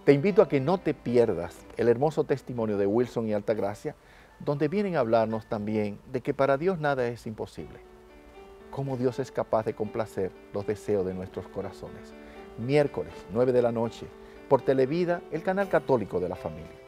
Te invito a que no te pierdas el hermoso testimonio de Wilson y Altagracia, donde vienen a hablarnos también de que para Dios nada es imposible. Cómo Dios es capaz de complacer los deseos de nuestros corazones. Miércoles, 9 de la noche, por Televida, el canal católico de la familia.